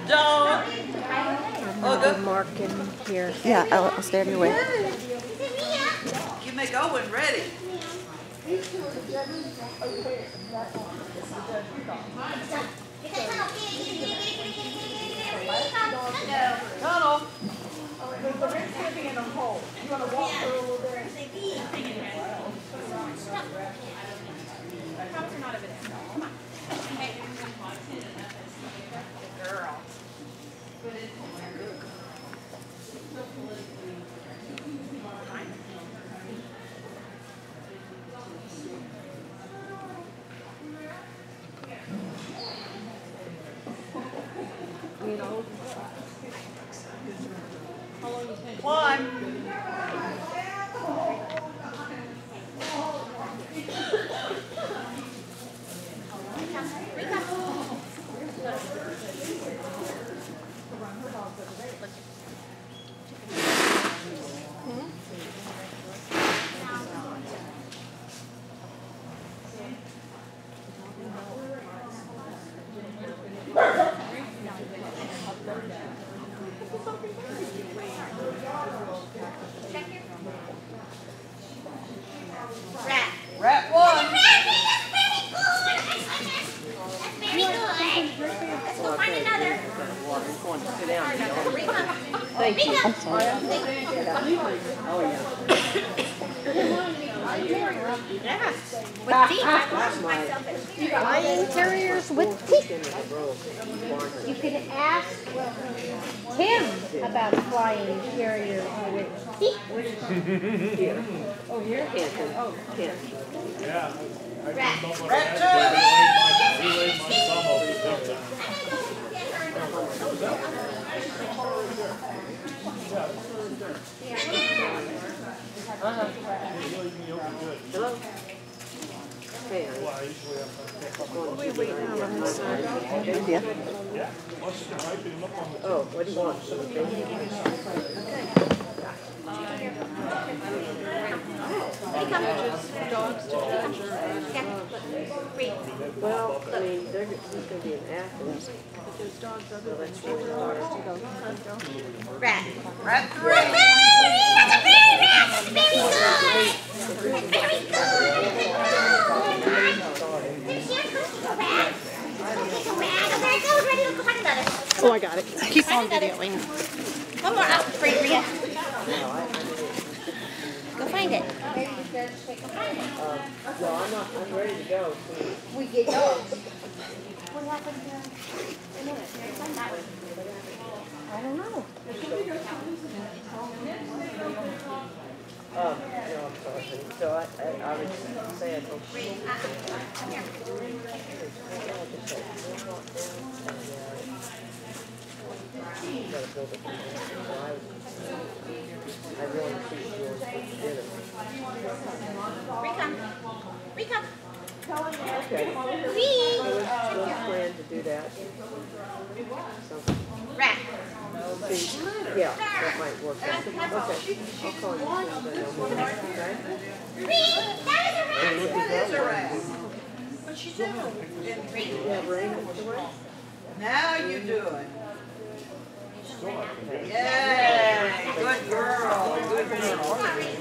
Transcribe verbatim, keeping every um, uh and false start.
John. I'll be marking here. Yeah, I'll, I'll stay out of your way. You make Owen ready. Tunnel. The ring's slipping in the hole. You want to walk through a little bit? I promise you're not over there. Come on. Girl. You know, One. Rat. Rat one. Let's go find another. thank you. I'm sorry. Oh, yeah. Yeah. With teeth. I wash myself. Lion terriers with teeth. You could ask Tim about flying terriers with teeth. Here. Oh, here? Can't. Oh, can't. Yeah. Rat. Rat two. He laid my thumb over the big time. Uh-huh. Hello? Hey, Well, I usually have to pick up my we wait now on this side. Yeah. Once you type it up on the Oh, what do you want? Well, I mean, they're just going to be in Athens. So that's really hard. Rat. Rat three. That's a very rat. Very good. Very good. There's your first rat. Take a rat. Oh, there it goes. Ready? Let's go find another. Oh, I got it. Keep on Find another. videoing. One more out for you, Rhea. Go find it. Go find it. Uh, no, I'm not, I'm ready to go. We get dogs. What happened to that one? I don't know. Um, no, I'm sorry. So I, I, I would say I don't. Come here. I really appreciate yours put together. Recon. Recon. Okay. Wee. So let's, let's plan to do that. So, Rat. see, yeah, that might work out. Okay, I'll call you as soon as I know more. Okay? Wee. That is a rat. That is a rat. What's she doing? Yeah, Rain is the way. Now you do it. still not convinced. Yay! Good girl. Good girl.